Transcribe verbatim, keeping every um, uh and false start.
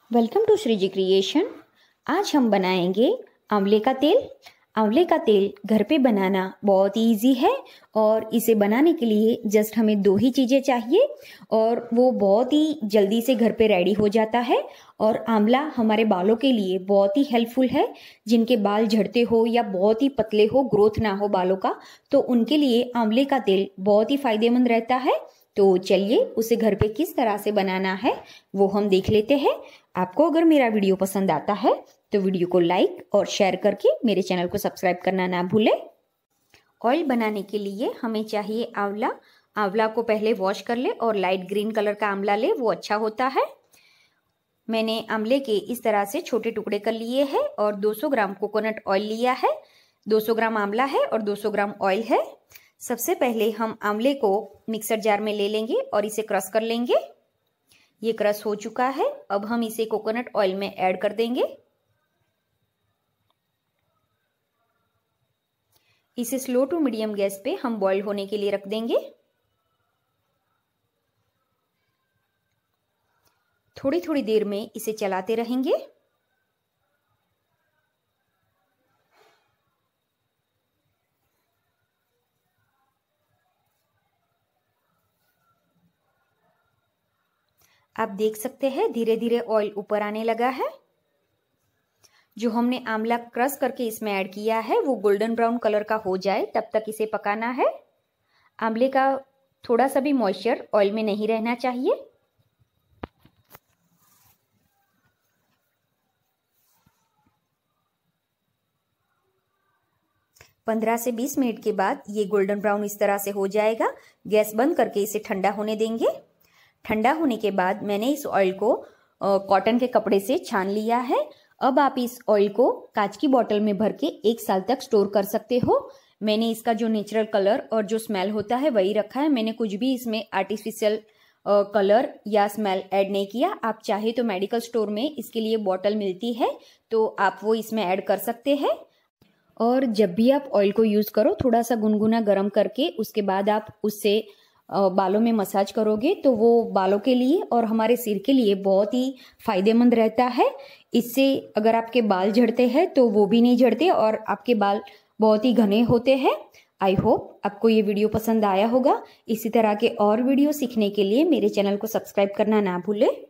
Welcome to Shriji creation. आज हम बनाएंगे आंवले का तेल। आंवले का तेल घर पे बनाना बहुत ही ईजी है और इसे बनाने के लिए जस्ट हमें दो ही चीज़ें चाहिए और वो बहुत ही जल्दी से घर पे रेडी हो जाता है। और आंवला हमारे बालों के लिए बहुत ही हेल्पफुल है। जिनके बाल झड़ते हो या बहुत ही पतले हो, ग्रोथ ना हो बालों का, तो उनके लिए आंवले का तेल बहुत ही फायदेमंद रहता है। तो चलिए उसे घर पे किस तरह से बनाना है वो हम देख लेते हैं। आपको अगर मेरा वीडियो पसंद आता है तो वीडियो को लाइक और शेयर करके मेरे चैनल को सब्सक्राइब करना ना भूलें। ऑयल बनाने के लिए हमें चाहिए आंवला। आंवला को पहले वॉश कर ले और लाइट ग्रीन कलर का आंवला ले, वो अच्छा होता है। मैंने आंवले के इस तरह से छोटे टुकड़े कर लिए हैं और दो सौ ग्राम कोकोनट ऑयल लिया है। दो सौ ग्राम आंवला है और दो सौ ग्राम ऑयल है। सबसे पहले हम आंवले को मिक्सर जार में ले लेंगे और इसे क्रश कर लेंगे। ये क्रश हो चुका है। अब हम इसे कोकोनट ऑयल में ऐड कर देंगे। इसे स्लो टू मीडियम गैस पे हम बॉईल होने के लिए रख देंगे। थोड़ी थोड़ी देर में इसे चलाते रहेंगे। आप देख सकते हैं धीरे धीरे ऑयल ऊपर आने लगा है। जो हमने आंवला क्रश करके इसमें ऐड किया है वो गोल्डन ब्राउन कलर का हो जाए तब तक इसे पकाना है। आंवले का थोड़ा सा भी मॉइस्चर ऑयल में नहीं रहना चाहिए। पंद्रह से बीस मिनट के बाद ये गोल्डन ब्राउन इस तरह से हो जाएगा। गैस बंद करके इसे ठंडा होने देंगे। ठंडा होने के बाद मैंने इस ऑयल को कॉटन के कपड़े से छान लिया है। अब आप इस ऑयल को कांच की बोतल में भर के एक साल तक स्टोर कर सकते हो। मैंने इसका जो नेचुरल कलर और जो स्मेल होता है वही रखा है। मैंने कुछ भी इसमें आर्टिफिशियल कलर या स्मेल ऐड नहीं किया। आप चाहे तो मेडिकल स्टोर में इसके लिए बॉटल मिलती है तो आप वो इसमें ऐड कर सकते हैं। और जब भी आप ऑयल को यूज़ करो थोड़ा सा गुनगुना गर्म करके उसके बाद आप उससे बालों में मसाज करोगे तो वो बालों के लिए और हमारे सिर के लिए बहुत ही फायदेमंद रहता है। इससे अगर आपके बाल झड़ते हैं तो वो भी नहीं झड़ते और आपके बाल बहुत ही घने होते हैं। आई होप आपको ये वीडियो पसंद आया होगा। इसी तरह के और वीडियो सीखने के लिए मेरे चैनल को सब्सक्राइब करना ना भूलें।